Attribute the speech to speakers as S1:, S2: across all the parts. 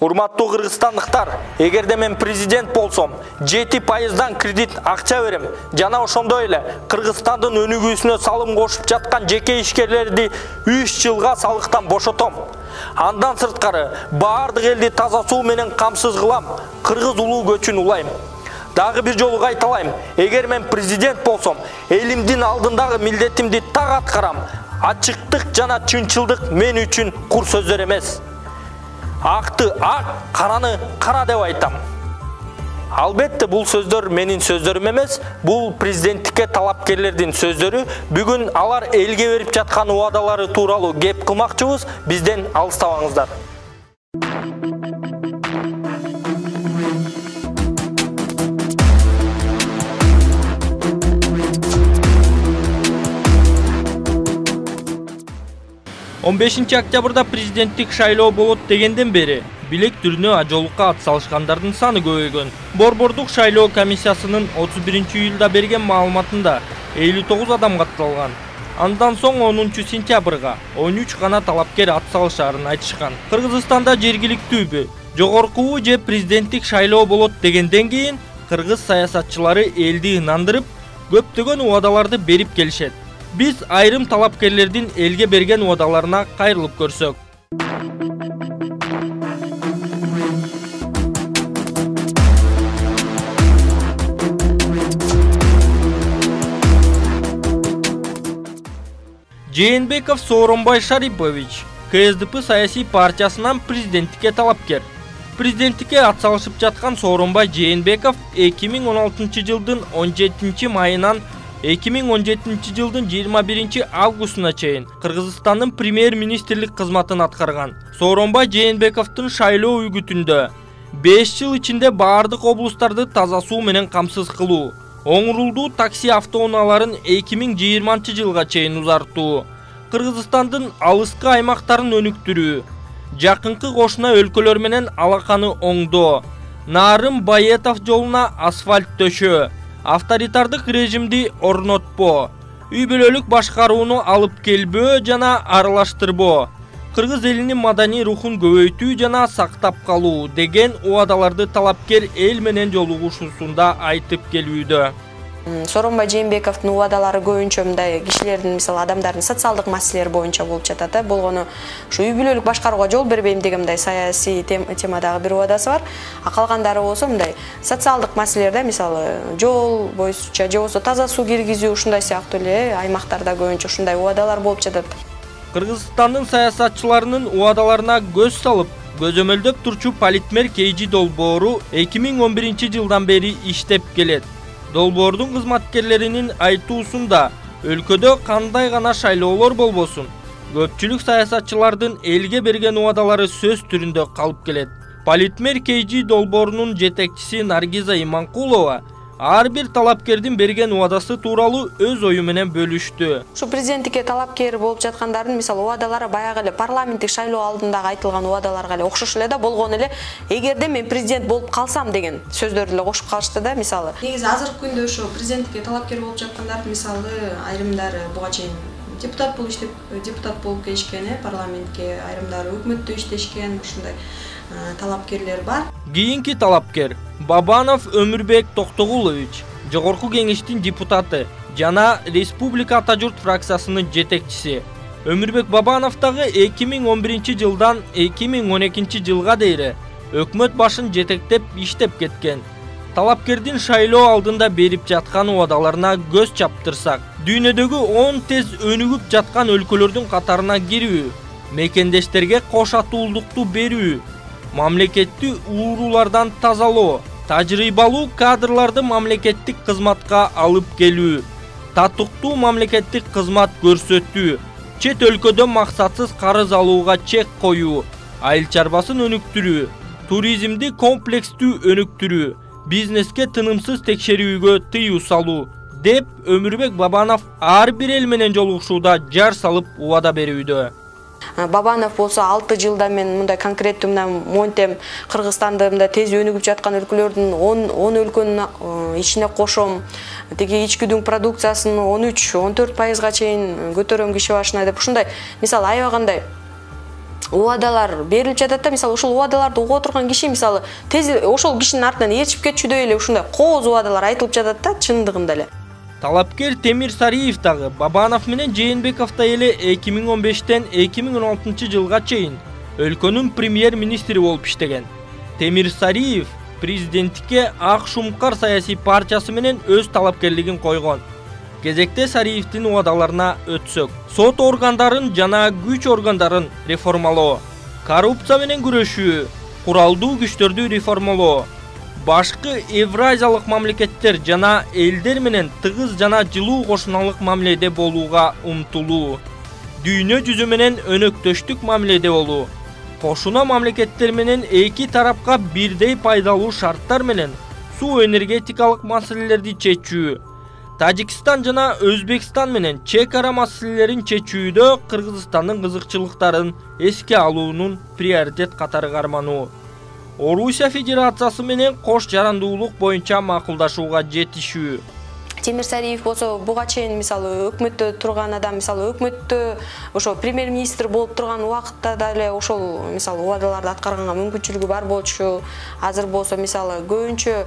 S1: Урматтуу кыргызстандыктар, эгерде мен президент болсом, 7% кредит акча берем. Жана ошондой эле Кыргызстандын өнүгүүсүнө салым кошуп жаткан жеке ишкерлерди 3 жылга салыктан бошотом. Андан сырткары баардык элди таза суу менен камсыз кылам, кыргыз улуу көчүн улайм. Дагы бир жолу кайталайм, эгер мен президент болсом, элимдин алдындагы милдетимди так аткарам. Ачыктык жана чынчылдык мен үчүн кур сөздөр эмес. Акты ак, караны кара деп айтам. Албетте бул сөздөр менин сөздөрүм эмес, бул президенттикке талапкерлердин сөздөрү. Бүгүн алар элге берип жаткан убадалары тууралуу кеп кылмакчыбыз, бизден алыстабаңыздар. 15 октябрда президенттик шайлоо болот дегенден бери билек түрүнө ажолукка ат салышкандардын саны көбөйгөн. Борбордук шайлоо комиссиясынын 31-июлда берген маалыматында 59 адам катталган. Андан соң 10 сентябрга 13 гана талапкер ат салышаарын айтышкан. Кыргызстанда жергиликтүүбү, жогоркубу же президенттик шайлоо болот дегенден кийин кыргыз саясатчылары элди ынандырып, көптөгөн убадаларды берип келишет. Biz айрым талапкерлердин элге берген убадаларына кайрылып көрсөк. Жээнбеков Сооронбай Шарипович КСДП саясий партиясынан президенттикке талапкер. Президенттикке атсалышып жаткан Сооронбай Жээнбеков 2016 жылдын 17 майынан 2017 жылдын 21 августуна чейин Кыргызстандын премьер-министрлик кызматын аткарган. Сооронбай Жээнбековдун шайлоо үгүтүндө 5 жыл ичинде баардык облустарды таза суу менен камсыз кылуу, оңурулдуу такси автоунааларын 2020 жылга чейин узартуу, Кыргызстандын алыскы аймактарын өнүктүрүү, жакынкы кошуна өлкөлөр менен алаканы оңдоо, Нарым-Баетов жолуна асфальт төшөө, авторитардык режимди орнотпоо, үй бүлөлүк башкарууну алып келбөө жана аралаштырбоо, кыргыз элинин маданий рухун көбөйтүү жана сактап калуу деген убадаларды талапкер эл менен жолугушуусунда айтып келүүдө.
S2: Сооронбай Жээнбековдун убадалары көбүнчө мындай кишилердин, мисалы адамдардын социалдык маселелери боюнча болуп жатат. Болгону ушу үй бүлөлүк башкарууга жол бербейм деген мындай саясий темадагы бир убадасы бар. А калгандары болсо мындай социалдык маселелерде, мисалы жол боюнча же болбосо таза суу киргизүү, ушундай сыяктуу эле аймактарда көбүнчө ушундай убадалар болуп жатат.
S1: Кыргызстандын саясатчыларынын убадаларына көз салып, көзөмөлдөп турчу Политмер Кейжи долбоору 2011 жылдан бери иштеп келет. Долбоордун кызматкерлеринин айтуусунда өлкөдө кандай гана шайлоолор болбосун, көпчүлүк саясатчылардын элге берген убадалары сөз түрүндө калып келет. Политмер Кейжи долбоорунун жетекчиси Наргиза Иманкулова ар бир талапкердин берген убадасы тууралуу өз ою менен бөлүштү.
S2: Ушу президенттикке талапкер болуп жаткандардын мисалы убадалары баягы эле парламенттик шайлоо алдындагы айтылган убадаларга эле окшош эле да, болгону эле эгерде мен президент болуп калсам деген сөздөрдү эле кошуп калышты да. Мисалы негизи азыркы күндө ошо президенттикке талапкер болуп жаткандардын мисалы айрымдары буга чейин депутат болуп келишкен, парламентке, айрымдары өкмөттө иштешкен, ушундай талапкерлер бар.
S1: Кийинки талапкер Бабанов Өмүрбек Токтогулович, жогорку кеңештин депутаты жана Республика Ата журт фракциясынын жетекчиси. Өмүрбек Бабанов дагы 2011 жылдан 2012 жылга дейин өкмөт башын жетектеп иштеп кеткен. Талапкердин шайлоо алдында берип жаткан убадаларына көз чаптырсак, дүйнөдөгү 10 тез өнүгүп жаткан өлкөлөрдүн катарына кирүү, мекендештерге кош атуулукту берүү, мамлекетти уурулардан тазалоо, тажрыйбалуу кадрларды мамлекеттик кызматка алып келүү, татыктуу мамлекеттик кызмат көрсөтүү, чет өлкөдө максатсыз карыз алууга чек коюу, айыл чарбасын өнүктүрүү, туризмди комплекстүү өнүктүрүү, бизнеске тынымсыз текшерүүгө тыюу салуу деп Өмүрбек Бабанов ар бир эл менен жолугушууда жар салып убада берүүдө.
S2: Бабанов болсо 6 жылда мен мындай конкреттүү монтем Кыргызстанды мындай тез өнүгүп жаткан өлкөлөрдүн 10 өлкөнүн ичине кошом, тиги ички дүң продукциясын 13-14% чейин көтөрөм киши башына деп ушундай мисалы аябагандай убадалар берилип жатат да, мисалы ошол убадаларды угуп отурган киши мисалы тез ошол кишинин артынан ээрчип кетчүдөй эле ушундай кооз убадалар айтылып жатат да, чындыгында эле.
S1: Талапкер Темир Сариев дагы Бабанов менен Жээнбековдой эле 2015-тен 2016 жылга чейин өлкөнүн премьер-министри болуп иштеген. Темир Сариев президенттикке Ак Шумкар саясий партиясы менен өз талапкерлигин койгон. Кезекте Сариевдин убадаларына өтсөк, сот органдарын жана күч органдарын реформалоо, коррупция менен күрөшүү, куралдуу күчтөрдү реформалоо, башкы евразиялык мамлекеттер жана элдер менен тыгыз жана жылуу кошуналык мамиледе болууга умтулуу, дүйнө жүзү менен өнөктөштүк мамиледе болуу, кошуна мамлекеттер менен эки тарапка бирдей пайдалуу шарттар менен суу энергетикалык маселелерди чечүү, Тажикстан жана Өзбекстан менен чек ара маселелерин чечүүдө Кыргызстандын кызыкчылыктарын эске алуунун приоритет катары кармануу, Орусия Федерациясы менен кош жарандуулук боюнча макулдашууга жетишүү.
S2: Темир Сариев болсо буга чейин мисалы өкмөттө турган адам, мисалы өкмөттө ошо премьер-министр болуп турган убакытта деле ошол мисалы убадаларды аткарганга мүмкүнчүлүгү бар болчу. Азыр болсо мисалы көбүнчө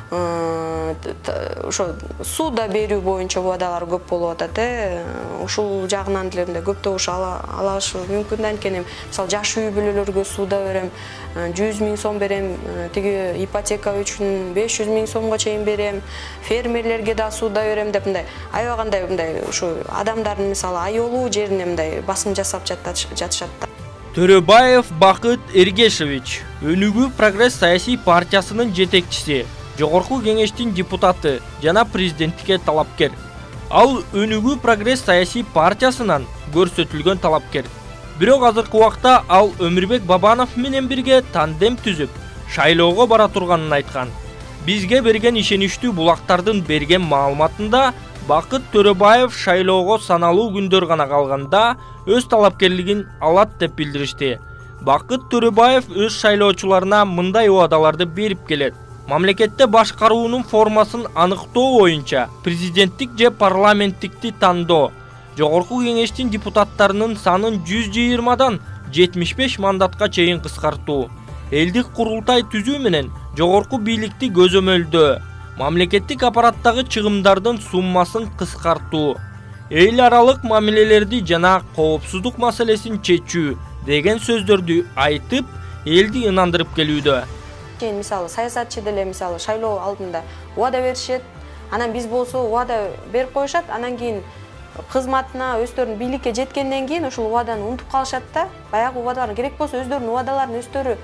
S2: ошо сууда берүү боюнча убадалар көп болуп атат. Ушул жагынан деле мындай көп добуш алыш мүмкүн да, анткени мисалы жаш үй бүлөлөргө сууда берем, 100 000 сом берем, тиги ипотека үчүн 500 000 сомго чейин берем, фермерлерге да сууда берем деп мындай аябагандай мындай ушу адамдардын мисалы аёлуу жерине мындай басым жасап жатышат да.
S1: Төрөбаев Бакыт Эргешевич, Өнүгүү Прогресс саясий партиясынын жетекчиси, Жогорку кеңештин депутаты жана президенттикке талапкер. Ал Өнүгүү Прогресс саясий партиясынан көрсөтүлгөн талапкер. Бирок азыркы убакта ал Өмүрбек Бабанов менен бирге тандем түзүп, шайлоого бара турганын айткан. Бизге берген ишеничтүү булактардын берген маалыматында Бакыт Төрөбаев шайлоого саналуу күндөр гана калганда өз талапкерлигин алат деп билдиришти. Бакыт Төрөбаев өз шайлоочуларына мындай убадаларды берип келет. Мамлекетте башкаруунун формасын аныктоо боюнча президенттик же парламенттикти тандоо, Жогорку кеңештин депутаттарынын санын 120дан 75 мандатка чейин кыскартуу, элдик курултай түзүү менен жогорку бийликти көзөмөлдөө, мамлекеттик аппараттагы чыгымдардын суммасын кыскартуу, эл аралык мамилелерди жана коопсуздук маселесин чечүү деген сөздөрдү айтып, элди ынандырып келүүдө.
S2: Мисалы саясатчы деле мисалы шайлоо алдында убада беришет, анан биз болсо убада берип коюшат, анан кийин кызматына өздөрүнүн бийликке жеткенден кийин ушул убаданы унутуп калышат да. Баягы убадалар керек болсо өздөрүнүн убадаларын өздөрү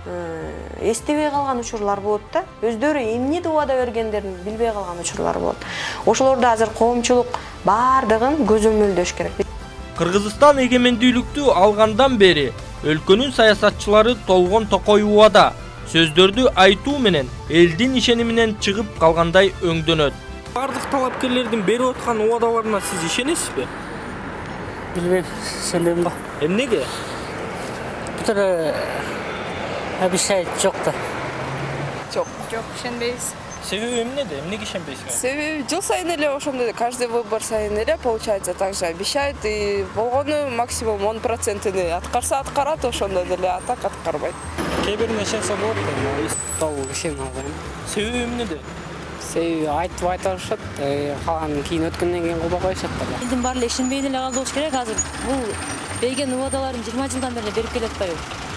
S2: эстебей калган учурлар болот да. Өздөрү эмнеди убада бергендерин билбей калган учурлар болот. Ошолорду азыр коомчулук бардыгын көзөмөлдөш керек.
S1: Кыргызстан эгемендүүлүктү алгандан бери өлкөнүн саясатчылары толгон токой убада, сөздөрдү айтуу менен элдин ишениминен чыгып калгандай өңдөнөт. Бардык талапкерлердин берип аткан убадаларына сиз ишенесизби?
S3: Билбейм, ишенбейм го.
S1: Эмнеге?
S3: Бутур обещает жок да.
S4: Жок, ишенбейбиз.
S1: Себеби эмнеде? Эмнеге ишенбейсиз?
S4: Себеби жыл сайын эле ошондой, каждый выбор сайын эле получается также обещает, и болгону максимум 10%-ны аткарса аткарат, ошондой деле, а так аткарбайт.
S1: Кээ бирине ишенсе болот да.
S3: Толук ишене албайм.
S1: Себеби эмнеде?
S3: Себеби айтып атышат, калганын кийин өткөндөн кийин кылбай коюшат да.
S5: Элдин баары эле ишенбей эле калды болуш керек. Азыр бул берген убадаларын 20 жылдан бери берип келет атпайбы?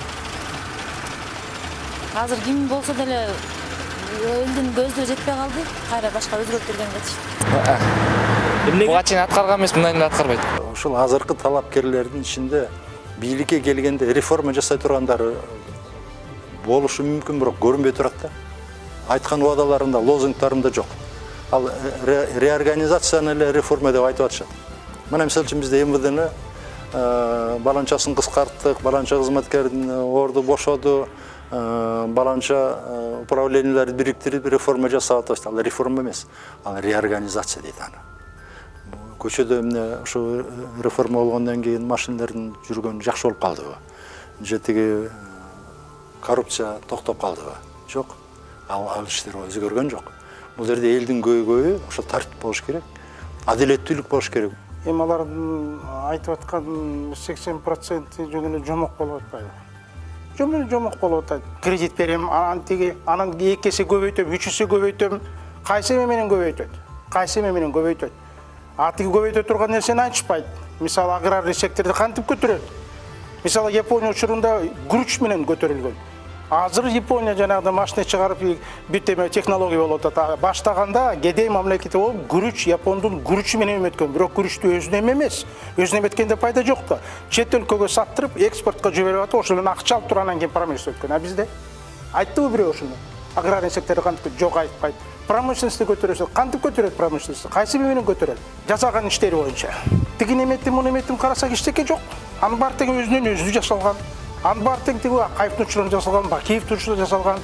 S5: Азыр ким болсо деле элдин көзүнө жетпей калды, кайра башка өзгөртүп берген кетишти.
S6: Буга чейин аткарган эмес, мындай эле аткарбайт.
S7: Ушул азыркы талапкерлердин ичинде бийликке келгенде реформа жасай тургандары болушу мүмкүн, бирок көрүнбөй турат да. Айткан убадаларында, лозунгтарында жок. Ал реорганизацияны эле реформа деп айтып атышат. Мына мисалы үчүн бизде МВДны баланчасын кыскарттык, баланча кызматкердин орду бошоду, баланча управленияларды бириктирип реформа жасап атышат. Ал реформа эмес, ал реорганизация дейт аны. Көчөдө эмне ушу реформа болгондон кийин машиналардын жүргөнү жакшы болуп калдыбы? Же тиги коррупция токтоп калдыбы? Жок. Ал иштер өзгөргөн жок. Бул жерде элдин көйгөйү ошо тартип болуш керек, адилеттүүлүк болуш керек.
S8: Эми алардын айтып аткан 80% жөнүнө жомок болуп атпайбы? Жөнүнө жомок болуп атат. Кредит берем, анан 2 эсе көбөйтөм, 3 эсе көбөйтөм. Кайсы менен көбөйтөт? Кайсы менен көбөйтөт? Атыгы көбөйтө турган нерсени айтышпайт. Мисалы аграрный секторду кантип көтөрөт? Мисалы Япония учурунда күрүч менен көтөрүлгөн. Азыр Япония жанагы машина чыгарып бүт технология болуп атат. Баштаганда кедей мамлекети болуп күрүч Япондун күрүчү менен эметкен. Бирок күрүчтү өзүнө эмес. Өзүнө эметкенде пайда жок да. Чет өлкөгө саттырып, экспортко жиберип атып, ошондон акча алып туруп анан кийин промышленность өткөн. А бизде айттыбы бирөө ошону? Аграрный секторду кантип жок айтпайт. Промышленностьти көтөрөсө, кантип көтөрөт промышленность? Кайсы менен көтөрөт? Жасаган иштери боюнча. Тигин эметтим, муну эметтим карасак эчтеке жок. Анын баары тең өзүнөн өзү жасалган. Анын баары тең тиги Акаевдин учурунда жасалган, Бакиевдин учурунда жасалган.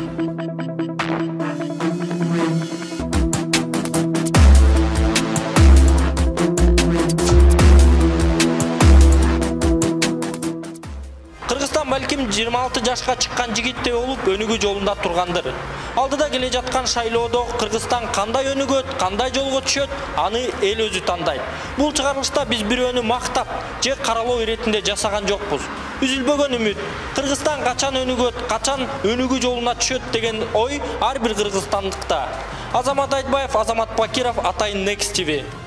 S1: Кыргызстан балким 26 жашка чыккан жигиттей болуп өнүгүү жолунда тургандыр. Алдыда келе жаткан шайлоодо Кыргызстан кандай өнүгөт, кандай жолго түшөт, аны эл өзү тандайт. Бул чыгарылышта биз бирөөнү мактап же каралоо иретинде жасаган жокпуз. Үзүлбөгөн үмүт. Кыргызстан качан өнүгөт, качан өнүгүү жолуна түшөт деген ой ар бир кыргызстандыкта. Азамат Айтбаев, Азамат Бакиров, Атайын Next TV.